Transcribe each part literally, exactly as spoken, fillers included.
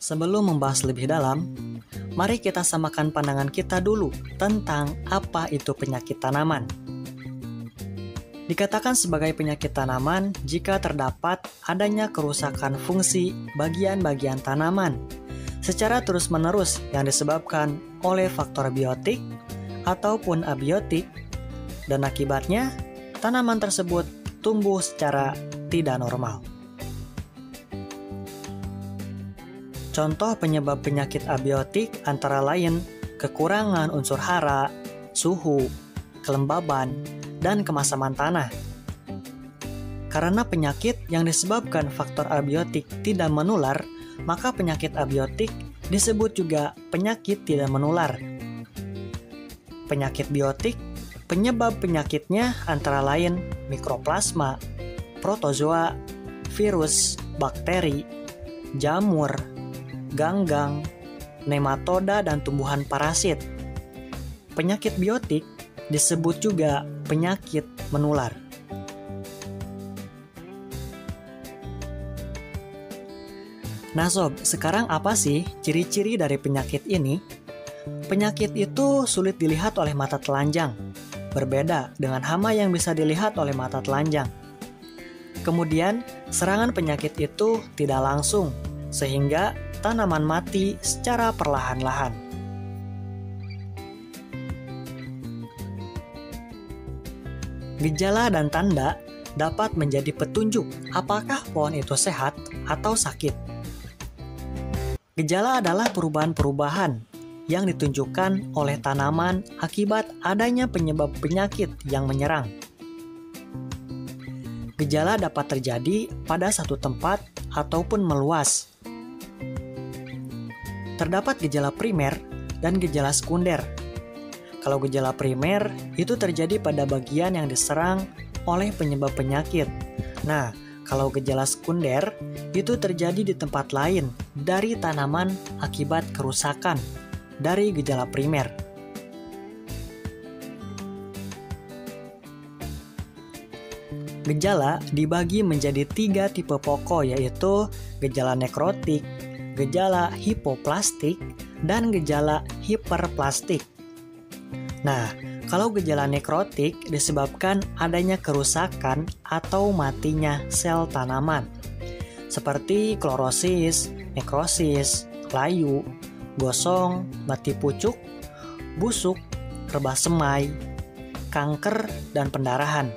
Sebelum membahas lebih dalam, mari kita samakan pandangan kita dulu tentang apa itu penyakit tanaman. Dikatakan sebagai penyakit tanaman jika terdapat adanya kerusakan fungsi bagian-bagian tanaman secara terus-menerus yang disebabkan oleh faktor biotik ataupun abiotik, dan akibatnya tanaman tersebut tumbuh secara tidak normal. Contoh penyebab penyakit abiotik antara lain kekurangan unsur hara, suhu, kelembaban, dan kemasaman tanah. Karena penyakit yang disebabkan faktor abiotik tidak menular, maka penyakit abiotik disebut juga penyakit tidak menular. Penyakit biotik, penyebab penyakitnya antara lain mikroplasma, protozoa, virus, bakteri, jamur, ganggang, nematoda, dan tumbuhan parasit. Penyakit biotik disebut juga penyakit menular. Nah sob, sekarang apa sih ciri-ciri dari penyakit ini? Penyakit itu sulit dilihat oleh mata telanjang, berbeda dengan hama yang bisa dilihat oleh mata telanjang. Kemudian, serangan penyakit itu tidak langsung, sehingga tanaman mati secara perlahan-lahan. Gejala dan tanda dapat menjadi petunjuk apakah pohon itu sehat atau sakit. Gejala adalah perubahan-perubahan yang ditunjukkan oleh tanaman akibat adanya penyebab penyakit yang menyerang. Gejala dapat terjadi pada satu tempat ataupun meluas. Terdapat gejala primer dan gejala sekunder. Kalau gejala primer itu terjadi pada bagian yang diserang oleh penyebab penyakit. Nah, kalau gejala sekunder itu terjadi di tempat lain dari tanaman akibat kerusakan dari gejala primer. Gejala dibagi menjadi tiga tipe pokok, yaitu gejala nekrotik, gejala hipoplastik, dan gejala hiperplastik. Nah, kalau gejala nekrotik disebabkan adanya kerusakan atau matinya sel tanaman, seperti klorosis, nekrosis, layu, gosong, mati pucuk, busuk, rebah semai, kanker, dan pendarahan.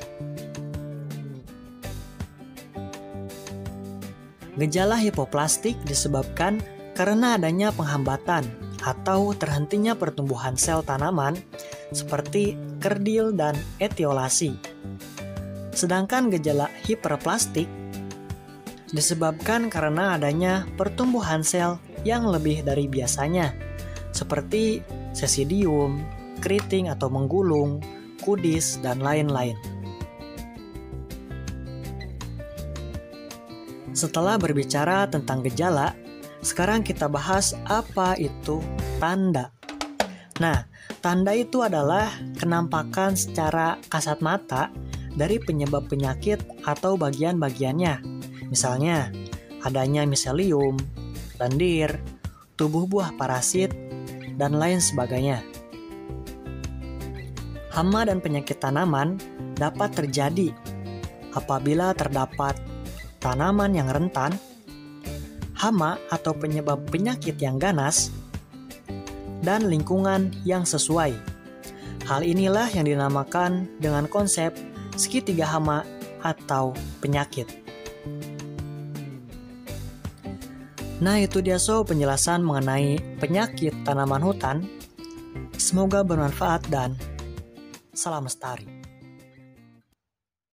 Gejala hipoplastik disebabkan karena adanya penghambatan atau terhentinya pertumbuhan sel tanaman seperti kerdil dan etiolasi. Sedangkan gejala hiperplastik disebabkan karena adanya pertumbuhan sel yang lebih dari biasanya, seperti sesidium, keriting atau menggulung, kudis, dan lain-lain. Setelah berbicara tentang gejala, sekarang kita bahas apa itu tanda. Nah, tanda itu adalah kenampakan secara kasat mata dari penyebab penyakit atau bagian-bagiannya. Misalnya, adanya miselium, lendir, tubuh buah parasit, dan lain sebagainya. Hama dan penyakit tanaman dapat terjadi apabila terdapat tanaman yang rentan, hama atau penyebab penyakit yang ganas, dan lingkungan yang sesuai. Hal inilah yang dinamakan dengan konsep segitiga hama atau penyakit. Nah, itu dia so penjelasan mengenai penyakit tanaman hutan. Semoga bermanfaat dan salam lestari.